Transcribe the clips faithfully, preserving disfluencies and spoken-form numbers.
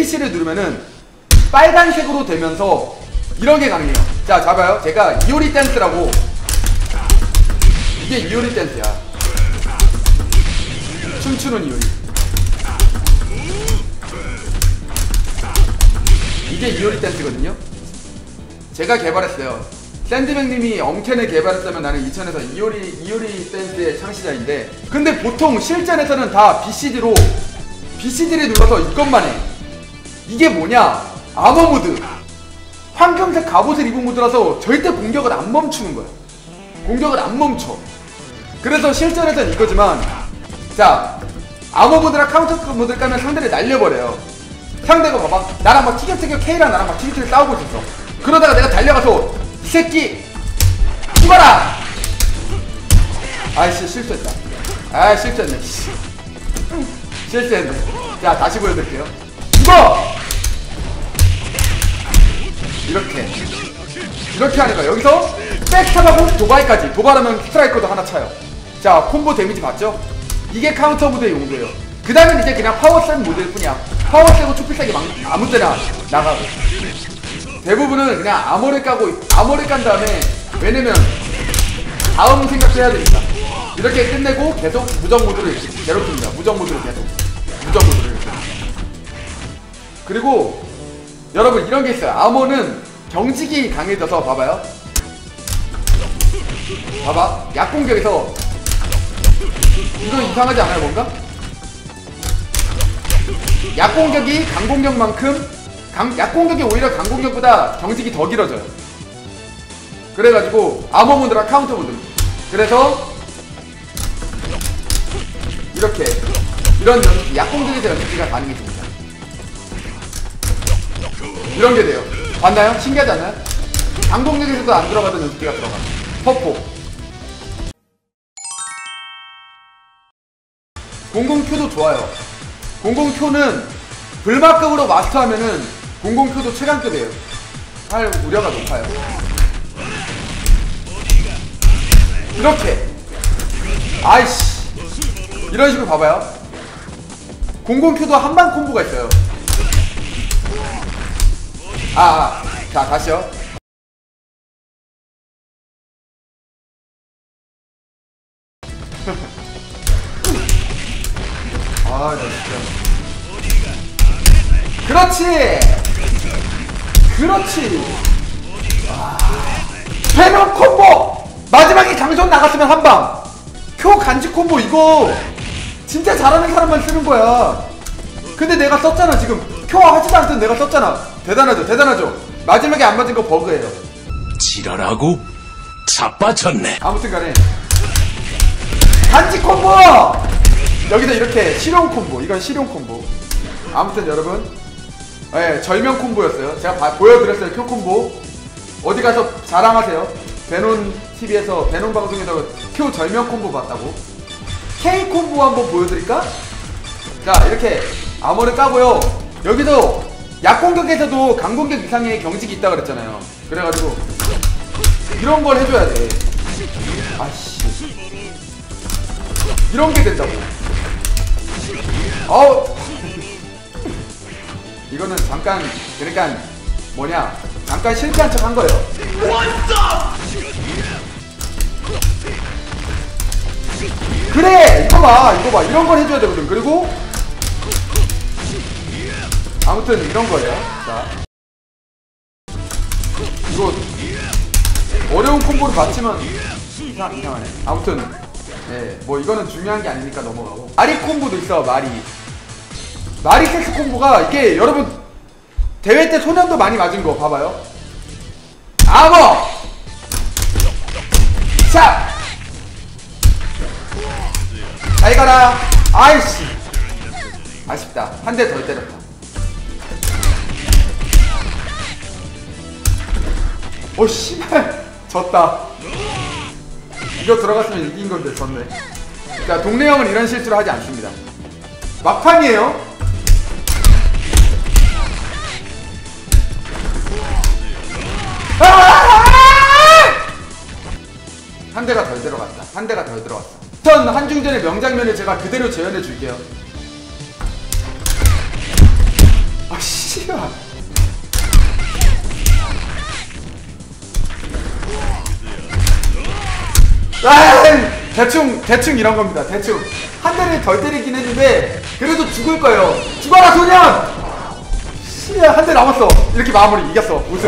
에이비씨를 누르면은 빨간색으로 되면서 이런 게 가능해요. 자, 잡아요. 제가 이오리 댄스라고. 이게 이오리 댄스야. 춤추는 이오리. 이게 이오리 댄스거든요. 제가 개발했어요. 샌드백님이 엄캔을 개발했다면 나는 이천에서 이오리, 이오리 댄스의 창시자인데, 근데 보통 실전에서는 다 비씨디로 비씨디를 눌러서 이것만 해. 이게 뭐냐? 아머 모드. 황금색 갑옷을 입은 모드라서 절대 공격을 안 멈추는 거야. 공격을 안 멈춰. 그래서 실전에서는 이거지만, 자, 아머 모드랑 카운터 모드를 까면 상대를 날려버려요. 상대가 봐봐, 나랑 막 티격태격 K랑 나랑 막 티격태격 싸우고 있었어. 그러다가 내가 달려가서 이 새끼 죽어라! 아이씨, 실수했다. 아이, 실수했네. 실수했네. 자, 다시 보여드릴게요. 죽어! 이렇게 이렇게 하는 거야. 여기서 백탑하고 도발까지. 도발하면 스트라이커도 하나 차요. 자, 콤보 데미지 봤죠? 이게 카운터 모드의 용도예요. 그 다음엔 이제 그냥 파워 센 모드일 뿐이야. 파워 세고 초필 세게 막 아무 때나 나가고. 대부분은 그냥 아머를 까고, 아머를 깐 다음에, 왜냐면 다음 생각도 해야 되니까 이렇게 끝내고 계속 무적 모드로 이렇게 괴롭힙니다. 무적 모드로 계속 무적 모드로 이렇게. 그리고 여러분 이런 게 있어요. 아머는 경직이 강해져서, 봐봐요. 봐봐, 약공격에서 이거 이상하지 않아요? 뭔가? 약공격이 강공격만큼 강, 약공격이 오히려 강공격보다 경직이 더 길어져요. 그래가지고 아머 모드랑 카운터 모드. 그래서 이렇게 이런 약공격에서 연습기가 가능해집니다. 이런 게 돼요. 봤나요? 신기하지 않나요? 강공격에서도 안 들어가던 연습기가 들어가. 퍼포. 공공큐도 좋아요. 공공큐는 불마급으로 마스터하면은 공공큐도 최강급이에요. 할 우려가 높아요. 이렇게. 아이씨. 이런 식으로 봐봐요. 공공큐도 한방 콤보가 있어요. 아, 아. 자, 다시요. 아, 나 진짜. 그렇지! 그렇지! 아, 베놈 콤보! 마지막에 장전 나갔으면 한방! 쿄 간지 콤보 이거 진짜 잘하는 사람만 쓰는 거야. 근데 내가 썼잖아. 지금 쿄 하지도 않던 내가 썼잖아. 대단하죠? 대단하죠? 마지막에 안 맞은 거 버그예요. 지랄하고 자빠졌네. 아무튼 간에 간지 콤보! 여기서 이렇게 실용 콤보. 이건 실용 콤보. 아무튼 여러분, 예, 절명 콤보였어요. 제가 바, 보여드렸어요. 쿄 콤보. 어디 가서 자랑하세요. 베논 티비에서, 베논 방송에서 쿄 절명 콤보 봤다고. K 콤보 한번 보여드릴까? 자, 이렇게 아머를 까고요. 여기서 약공격에서도 강공격 이상의 경직이 있다 그랬잖아요. 그래가지고 이런 걸 해줘야 돼. 아씨, 이런 게 된다고. 어우. 이거는 잠깐, 그러니까 뭐냐, 잠깐 실패한 척 한 거예요. 그래! 이거 봐, 이거 봐. 이런 걸 해줘야 되거든. 그리고 아무튼 이런 거예요. 자, 이거 어려운 콤보를 받치면 이상, 이상하네. 아무튼 예, 뭐 이거는 중요한 게 아니니까 넘어가고. 마리 콤보도 있어. 마리 마리 섹스 콤보가, 이게 여러분 대회 때 소년도 많이 맞은 거 봐봐요. 아머! 자! 잘 가라. 아이씨, 아쉽다. 한 대 더 때렸다. 오 씨발, 졌다. 이거 들어갔으면 이긴 건데 졌네. 자, 동네 형은 이런 실수를 하지 않습니다. 막판이에요. 한 대가 덜 들어갔다. 한 대가 덜 들어갔어. 전 한중전의 명장면을 제가 그대로 재현해 줄게요. 아씨. 아, 대충 대충 이런 겁니다. 대충 한 대를 덜 때리긴 했는데 그래도 죽을 거예요. 죽어라 소년! 씨, 한 대 남았어. 이렇게 마무리. 이겼어. 우승.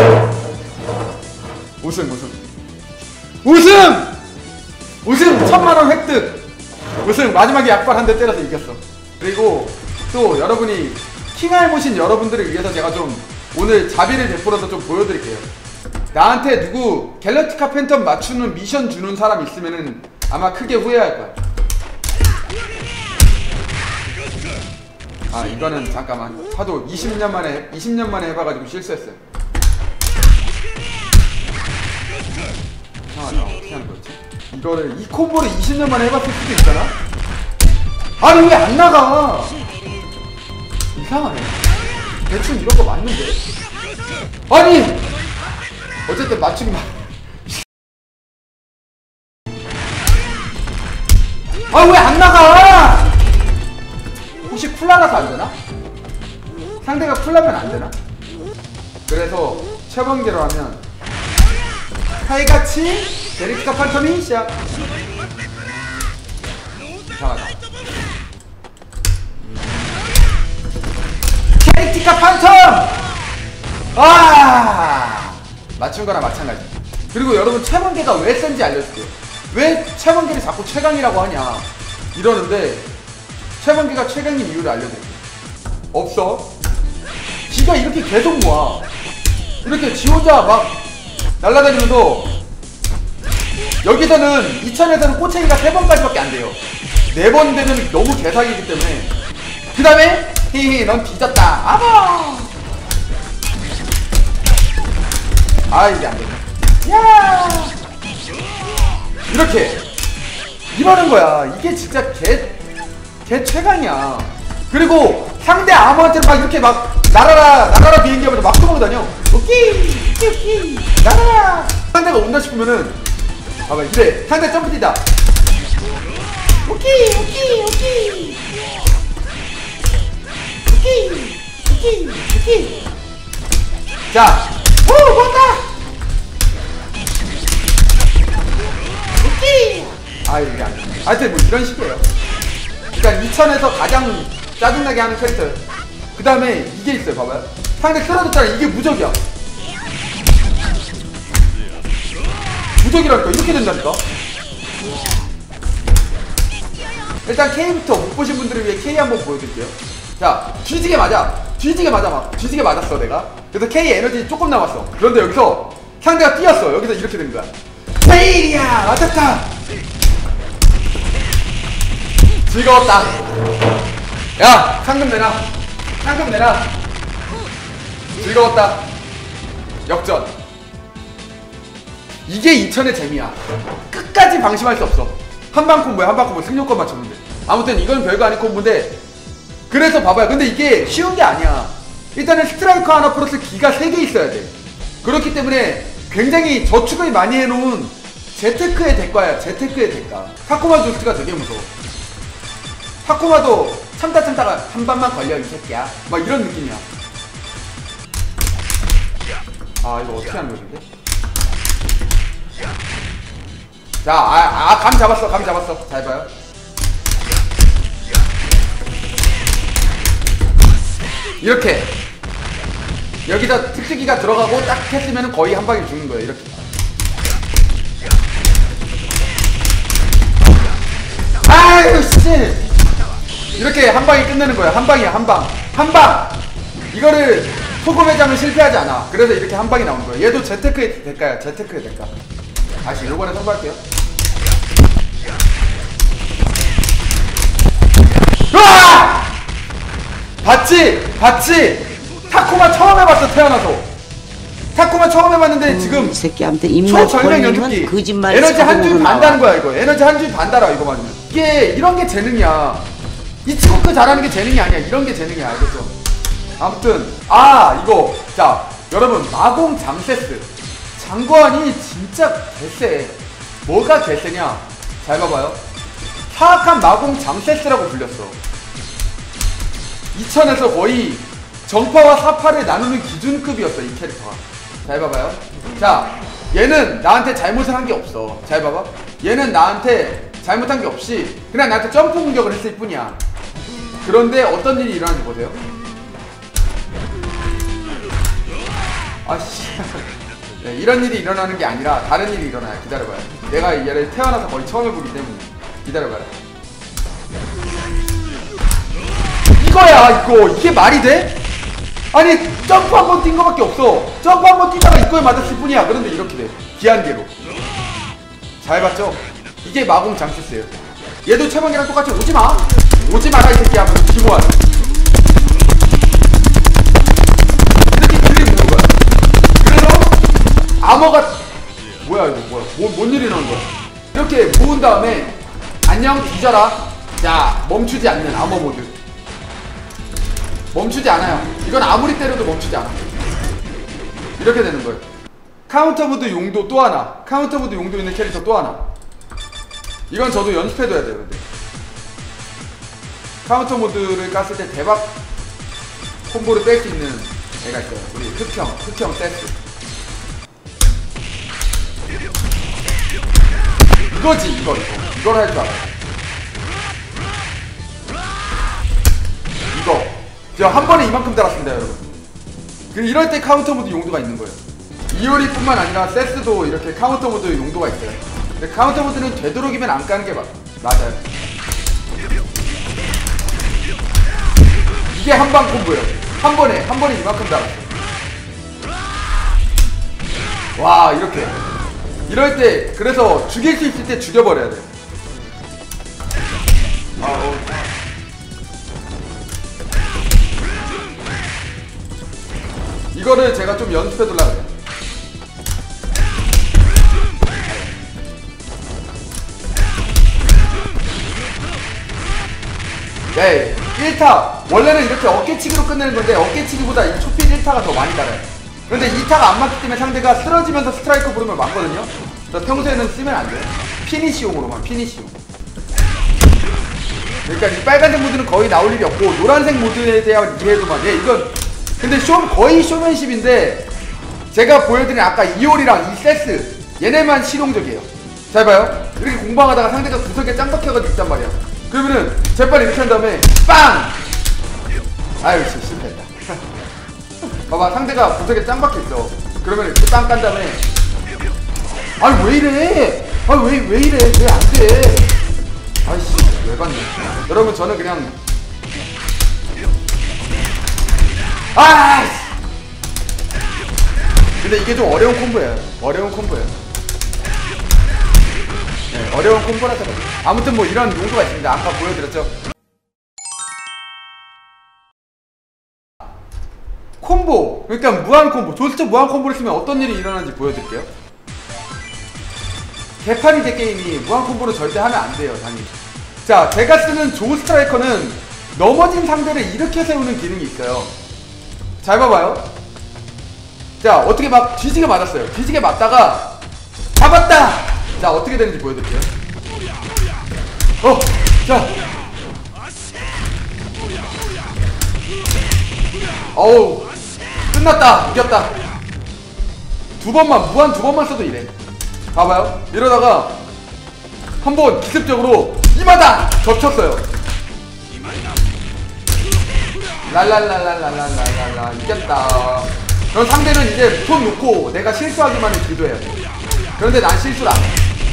우승 우승 우승! 우승! 천만원 획득! 우승! 마지막에 약발 한 대 때려서 이겼어. 그리고 또 여러분이 킹알못인 여러분들을 위해서 제가 좀 오늘 자비를 베풀어서 좀 보여드릴게요. 나한테 누구 갤럭티카 팬텀 맞추는 미션 주는 사람 있으면은 아마 크게 후회할 거야. 아 이거는 잠깐만 하도 이십 년 만에 이십 년 만에 해봐가지고 실수했어요. 이상하다. 어떻게 하는 거였지? 이거를 이 콤보를 이십 년 만에 해봤을 수도 있잖아? 아니 왜 안 나가? 이상하네. 대충 이런 거 맞는데. 아니 어쨌든 맞추기 막. 아 왜 안 나가? 혹시 쿨라라서 안 되나? 상대가 쿨라면 안 되나? 그래서 최번개로 하면 칼같이 갤럭티카 판텀이 시작. 이상하다. 갤럭티카 판텀! 아! 맞춘 거랑 마찬가지. 그리고 여러분 최번개가 왜 센지 알려줄게요. 왜 최번개를 자꾸 최강이라고 하냐 이러는데 최번개가 최강인 이유를 알려드릴게요. 없어. 지가 이렇게 계속 모아. 이렇게 지 혼자 막 날아다니면서 여기서는 이천에서는 꼬챙이가 세 번까지밖에 안 돼요. 네 번 되면 너무 개사기이기 때문에. 그 다음에 히히 넌 뒤졌다. 아버. 아 이게 안 되네. 야 이렇게 이러는 거야. 이게 진짜 개, 개 최강이야. 그리고 상대 아무한테는 막 이렇게 막 날아라 날아라 비행기 하면서 막 도망 다녀. 오케이 오케이 날아라. 상대가 온다 싶으면은 봐봐 이래. 상대 점프 뛰다. 오케이 오케이 오케이 오케이 오케이 오케이. 자 오 맞다. 오케이. 아 이게 안 돼. 하여튼 뭐 이런 식이에요. 그러니까 이천에서 가장 짜증나게 하는 캐릭터. 그 다음에 이게 있어요. 봐봐요. 상대 쓰러졌잖아. 이게 무적이야. 무적이라니까. 이렇게 된다니까. 일단 K부터 못 보신 분들을 위해 K 한번 보여드릴게요. 자 뒤지게 맞아. 뒤지게 맞아. 막 뒤지게 맞았어 내가. 그래서 K 에너지 조금 남았어. 그런데 여기서 상대가 뛰었어. 여기서 이렇게 된 거야. 페일이야. 맞았다. 즐거웠다. 야 상금 내놔. 상금 내놔. 즐거웠다. 역전. 이게 이천의 재미야. 끝까지 방심할 수 없어. 한방 콤보야. 한방 콤보. 승용권 맞췄는데. 아무튼 이건 별거 아닌 콤보인데 그래서 봐봐요. 근데 이게 쉬운 게 아니야. 일단은 스트라이커 하나 플러스 기가 세 개 있어야 돼. 그렇기 때문에 굉장히 저축을 많이 해놓은 제테크의 대가야. 제테크의 대가. 타코마 조스트가 되게 무서워. 타코마도 참다 참다가 한 방만 걸려 이 새끼야. 막 이런 느낌이야. 아 이거 어떻게 하는 거지 근데? 자, 아, 아, 감 잡았어, 감 잡았어. 잘 봐요. 이렇게 여기다 특수기가 들어가고 딱 했으면 거의 한 방에 죽는 거예요. 이렇게. 아유 씨. 이렇게 한 방에 끝내는 거야. 한 방이야, 한 방. 한 방. 이거를 소금 회장은 실패하지 않아. 그래서 이렇게 한 방이 나오는 거야. 얘도 제테크의 대가야. 제테크의 대가. 다시 요번에 선발할게요. 으아! 봤지? 봤지? 타코마 처음 해봤어. 태어나서. 타코마 처음 해봤는데 음, 지금 새끼한테 입맛 초절명 연tuk기 거짓말 에너지 한 줄 반다는 거야. 이거 에너지 한 줄 반달아. 이거 맞으면 이게 이런 게 재능이야. 이치코크 잘하는 게 재능이 아니야. 이런 게 재능이야. 알겠죠? 아무튼 아 이거 자 여러분 마공 장세스 장관이 진짜 개쎄. 뭐가 개쎄냐? 잘 봐봐요. 사악한 마공 장세스라고 불렸어. 이천에서 거의 정파와 사파를 나누는 기준급이었어 이 캐릭터가. 잘 봐봐요. 자 얘는 나한테 잘못을 한 게 없어. 잘 봐봐. 얘는 나한테 잘못한 게 없이 그냥 나한테 점프 공격을 했을 뿐이야. 그런데 어떤 일이 일어나는지 보세요. 아씨. 네, 이런 일이 일어나는 게 아니라 다른 일이 일어나요. 기다려봐요. 내가 얘를 태어나서 거의 처음 해보기 때문에 기다려봐요. 이거야 이거. 이게 말이 돼? 아니 점프 한 번 뛴 거밖에 없어. 점프 한 번 뛰다가 이거에 맞았을 뿐이야. 그런데 이렇게 돼. 기한계로. 잘 봤죠? 이게 마공 장치스예요. 얘도 최방이랑 똑같이 오지마 오지마라 이 새끼야 하면서 기모하네. 이렇게 길이 무는 거야. 그래서 아머가 뭐야 이거 뭐야 뭐, 뭔 일이 나는 거야. 이렇게 모은 다음에 안녕 뒤져라. 자 멈추지 않는 아머 모드. 멈추지 않아요. 이건 아무리 때려도 멈추지 않아. 이렇게 되는 거예요. 카운터 모드 용도 또 하나. 카운터 모드 용도 있는 캐릭터 또 하나. 이건 저도 연습해둬야 돼요. 근데 카운터 모드를 깠을 때 대박 콤보를 뺄 수 있는 애가 있어요. 우리 흑형, 흑형 세스. 이거지 이거 이거 이걸 할 줄 알아. 이거 제가 한 번에 이만큼 달았습니다 여러분. 그 이럴 때 카운터 모드 용도가 있는 거예요. 이오리 뿐만 아니라 세스도 이렇게 카운터 모드 용도가 있어요. 근데 카운터 모드는 되도록이면 안 까는 게 맞, 맞아요. 이게 한방 콤보예요. 한 번에 한 번에 이만큼 달았어. 와 이렇게 이럴 때 그래서 죽일 수 있을 때 죽여버려야 돼. 아, 어. 이거를 제가 좀 연습해둘라 그래요. 네, 일 타 원래는 이렇게 어깨치기로 끝내는 건데 어깨치기보다 이 초필 일 타가 더 많이 달아요. 그런데 이 타가 안 맞기 때문에 상대가 쓰러지면서 스트라이커 부르면 맞거든요. 그래서 평소에는 쓰면 안 돼요. 피니시용으로만, 피니시용. 그러니까 이 빨간색 모드는 거의 나올 일이 없고 노란색 모드에 대한 이해도만. 예, 이건 근데 쇼, 거의 쇼맨십인데 제가 보여드린 아까 이올이랑 이 세스 얘네만 실용적이에요. 잘 봐요. 이렇게 공방하다가 상대가 구석에 짱 박혀가지고 있단 말이야. 그러면은 재빨리 이렇게 한 다음에 빵! 아유 씨 실패했다. 봐봐 상대가 구석에 짱 박혀있어. 그러면 이렇게 빵 깐 다음에 아니 왜 이래? 아니 왜, 왜 이래? 왜 안 돼? 아이씨 왜 봤네. 여러분 저는 그냥 아! 근데 이게 좀 어려운 콤보예요. 어려운 콤보예요. 네, 어려운 콤보라서 그래요. 아무튼 뭐 이런 용도가 있습니다. 아까 보여드렸죠. 콤보, 그러니까 무한 콤보. 조스트 무한 콤보를 쓰면 어떤 일이 일어나는지 보여드릴게요. 개판이제 게임이 무한 콤보를 절대 하면 안 돼요, 당연히. 자, 제가 쓰는 조 스트라이커는 넘어진 상대를 이렇게 세우는 기능이 있어요. 잘 봐봐요. 자, 어떻게 막 뒤지게 맞았어요. 뒤지게 맞다가 잡았다! 자, 어떻게 되는지 보여드릴게요. 어! 자! 어우! 끝났다! 이겼다! 두 번만, 무한 두 번만 써도 이래. 봐봐요. 이러다가 한 번 기습적으로 이마다! 겹쳤어요. 랄랄랄랄랄랄랄랄라 이겼다. 그럼 상대는 이제 손 놓고 내가 실수하기만 해 기도해요. 그런데 난 실수를 안 해.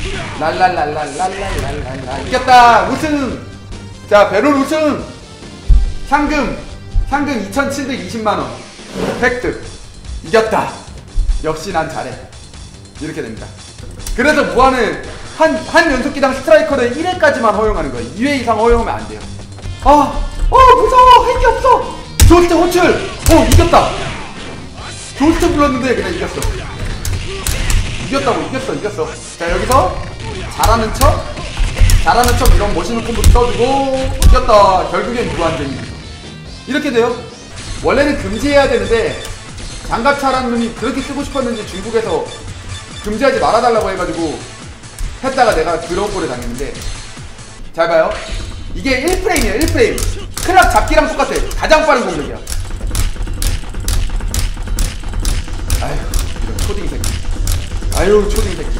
랄랄랄랄랄랄랄랄라 이겼다. 우승. 자 베롤 우승. 상금 상금 이천칠백이십만 원 획득. 이겼다. 역시 난 잘해. 이렇게 됩니다. 그래서 무한을 한, 한 연속기당 스트라이커를 일 회까지만 허용하는 거예요. 이 회 이상 허용하면 안 돼요. 아, 어 무서워. 할 게 없어. 조스트 호출. 어 이겼다. 조스트 불렀는데 그냥 이겼어. 이겼다고. 이겼어 이겼어. 자 여기서 잘하는 척 잘하는 척 이런 멋있는 콤보 써주고 이겼다. 결국엔 무한쟁이. 이렇게 돼요. 원래는 금지해야 되는데 장갑차라는 놈이 그렇게 쓰고 싶었는지 중국에서 금지하지 말아달라고 해가지고 했다가 내가 더러운 꼴을 당했는데 잘 봐요. 이게 일 프레임이야. 일 프레임. 클락 잡기랑 똑같아. 가장 빠른 공격이야. 아휴 이런 코딩 새끼. 아휴 아유 초딩 새끼.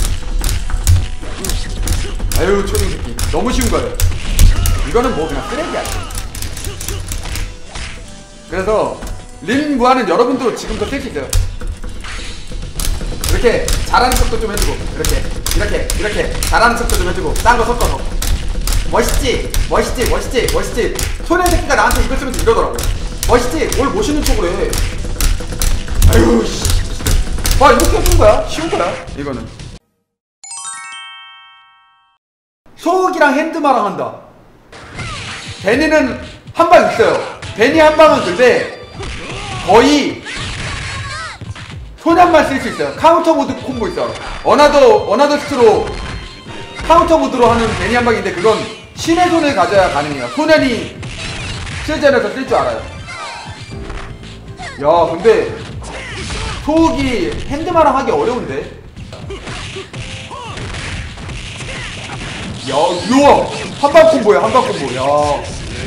아유 초딩 새끼. 너무 쉬운 거예요. 이거는 뭐 그냥 쓰레기야. 그래서 린 무한은 여러분도 지금도 쓸 수 있어요. 이렇게 잘하는 척도 좀 해주고, 이렇게 이렇게 이렇게 잘하는 척도 좀 해주고, 딴 거 섞어서 멋있지 멋있지 멋있지 멋있지. 소년 새끼가 나한테 이거 쓰면서 이러더라고. 멋있지? 뭘 멋있는 척을 해. 아유 씨. 와 이렇게 해준 거야. 쉬운 거야 이거는. 소욱이랑 핸드마랑 한다. 베니는 한 방 있어요. 베니 한 방은 근데 거의 소년만 쓸 수 있어요. 카운터 모드 콤보 있어. 어나더 어나더 스트로 카운터 모드로 하는 베니 한 방인데 그건 신의 손을 가져야 가능해요. 소년이 실전에서 쓸 줄 알아요. 야 근데 소욱이 핸드마랑 하기 어려운데. 야 우와 한방 콤보야 한방 콤보. 야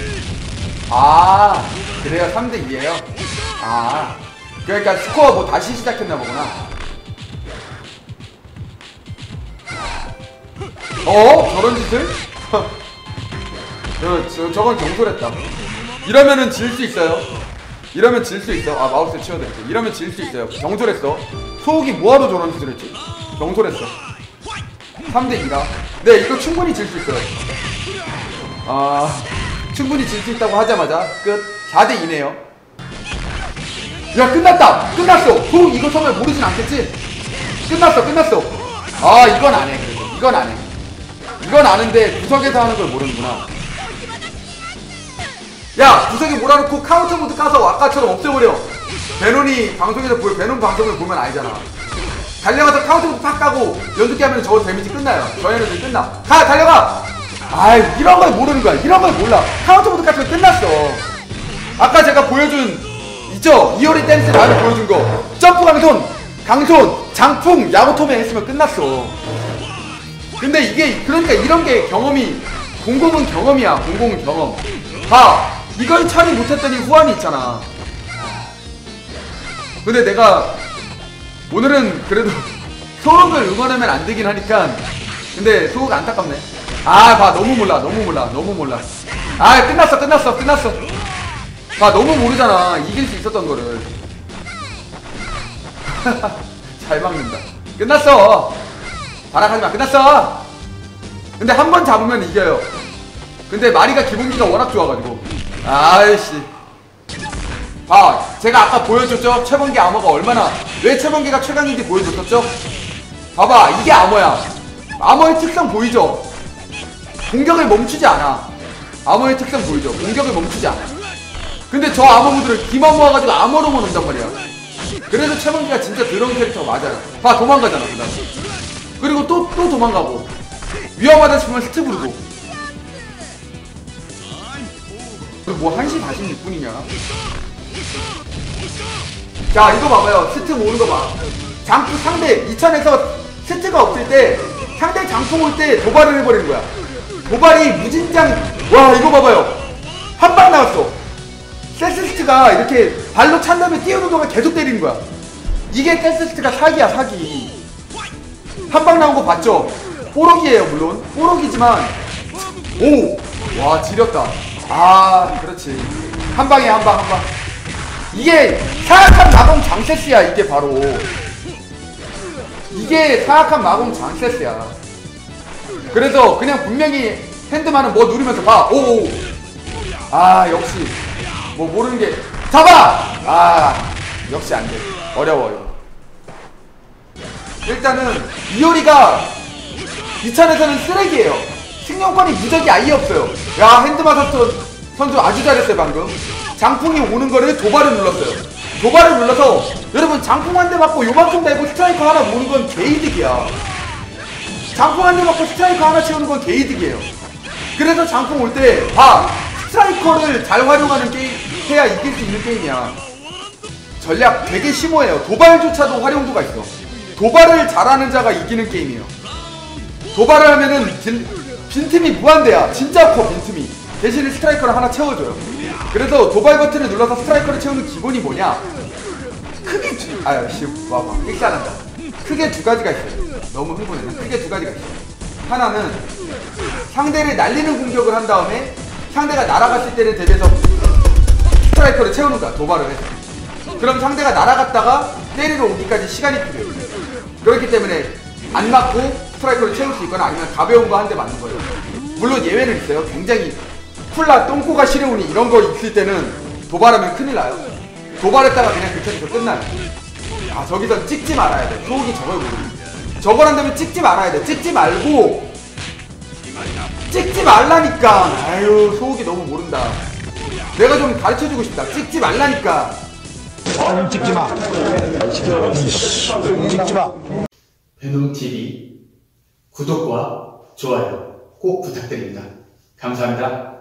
아 그래요. 삼 대 이에요 아 그러니까 스코어 뭐 다시 시작했나 보구나. 어? 저런 짓을? 저, 저, 저건 경솔했다. 이러면은 질 수 있어요. 이러면 질 수 있어. 아 마우스 치워드렸지. 이러면 질 수 있어요. 경솔했어. 소욱이 뭐하러 저런 짓을 했지? 경솔했어. 삼 대 이라. 네 이거 충분히 질 수 있어요. 아 충분히 질 수 있다고 하자마자 끝. 사 대 이네요 야 끝났다. 끝났어. 소욱 이거 처음에 모르진 않겠지? 끝났어 끝났어. 아 이건 안해. 그래도 이건 안해. 이건 아는데 구석에서 하는 걸 모르는구나. 야 구석에 몰아놓고 카운터 모드 까서 아까처럼 없애버려. 베논이 방송에서 보여. 베논 방송을 보면 알잖아. 달려가서 카운터 모드 팍 까고 연습기 하면 저거 데미지 끝나요. 저 에너지 끝나. 가 달려가. 아이 이런 걸 모르는 거야. 이런 걸 몰라. 카운터 모드 까면 끝났어. 아까 제가 보여준 있죠? 이효리 댄스 다음에 보여준 거 점프 강손 강손 장풍 야구토메 했으면 끝났어. 근데 이게 그러니까 이런 게 경험이 공공은 경험이야. 공공은 경험. 봐 이걸 처리 못했더니 후환이 있잖아. 근데 내가 오늘은 그래도 소욱을 응원하면 안 되긴 하니까. 근데 소욱 안타깝네. 아 봐 너무 몰라 너무 몰라 너무 몰라. 아 끝났어 끝났어 끝났어. 봐 너무 모르잖아. 이길 수 있었던 거를. 잘 막는다. 끝났어. 발악하지마. 끝났어. 근데 한 번 잡으면 이겨요. 근데 마리가 기본기가 워낙 좋아가지고. 아이씨 봐 제가 아까 보여줬죠? 최번개 암호가 얼마나 왜 최번개가 최강인지 보여줬었죠? 봐봐 이게 암호야. 암호의 특성 보이죠? 공격을 멈추지 않아. 암호의 특성 보이죠? 공격을 멈추지 않아. 근데 저 암호 모드를 기만 모아가지고 암호로만 온단 말이야. 그래서 최번개가 진짜 드러운 캐릭터가 맞아요. 봐 도망가잖아 그 다음. 그리고 또 또 도망가고 위험하다 싶으면 스트 부르고. 뭐 한 시 사십육 분이냐. 자 이거 봐봐요. 스트 모으는 거 봐. 장풍 상대 이천에서 스트가 없을 때 상대 장풍 올 때 도발을 해버리는 거야. 도발이 무진장. 와 이거 봐봐요. 한 방 나왔어. 세스스트가 이렇게 발로 찬 다음에 띄우는 동안 계속 때리는 거야. 이게 세스스트가 사기야 사기. 한 방 나온 거 봤죠? 뽀록이에요 물론. 뽀록이지만 오! 와 지렸다. 아 그렇지. 한 방에 한 방 한 방. 이게 사악한 마공 장세스야. 이게 바로 이게 사악한 마공 장세스야. 그래서 그냥 분명히 핸드만은 뭐 누르면서 봐. 오오. 아 역시 뭐 모르는 게 잡아. 아 역시 안 돼. 어려워요. 일단은 이효리가 이천에서는 쓰레기예요. 승용권이 무적이 아예 없어요. 야 핸드만 선수 아주 잘했어요 방금. 장풍이 오는 거를 도발을 눌렀어요. 도발을 눌러서 여러분 장풍 한 대 맞고 요만큼 달고 스트라이커 하나 모으는 건 개이득이야. 장풍 한 대 맞고 스트라이커 하나 채우는 건 개이득이에요. 그래서 장풍 올 때 봐. 스트라이커를 잘 활용하는 게임 해야 이길 수 있는 게임이야. 전략 되게 심오해요. 도발조차도 활용도가 있어. 도발을 잘하는 자가 이기는 게임이에요. 도발을 하면은 빈, 빈틈이 무한대야. 진짜 커 빈틈이. 대신에 스트라이커를 하나 채워줘요. 그래서 도발 버튼을 눌러서 스트라이커를 채우는 기본이 뭐냐? 크게 두.. 아유 씨 와봐 삑사난다. 크게 두 가지가 있어요. 너무 흥분해. 크게 두 가지가 있어요. 하나는 상대를 날리는 공격을 한 다음에 상대가 날아갔을 때를 대비해서 스트라이커를 채우는 거야. 도발을 해서. 그럼 상대가 날아갔다가 때리러 오기까지 시간이 필요해요. 그렇기 때문에 안 맞고 스트라이커를 채울 수 있거나 아니면 가벼운 거 한 대 맞는 거예요. 물론 예외는 있어요. 굉장히 쿨라 똥꼬가 시려우니 이런 거 있을 때는 도발하면 큰일 나요. 도발했다가 그냥 그 턴에서 끝나요. 아, 저기서 찍지 말아야 돼. 소옥이 저걸 모르는. 저걸 한다면 찍지 말아야 돼. 찍지 말고 찍지 말라니까. 아유, 소옥이 너무 모른다. 내가 좀 가르쳐주고 싶다. 찍지 말라니까. 아, 찍지 마. 찍지 마. 배놈티비 구독과 좋아요 꼭 부탁드립니다. 감사합니다.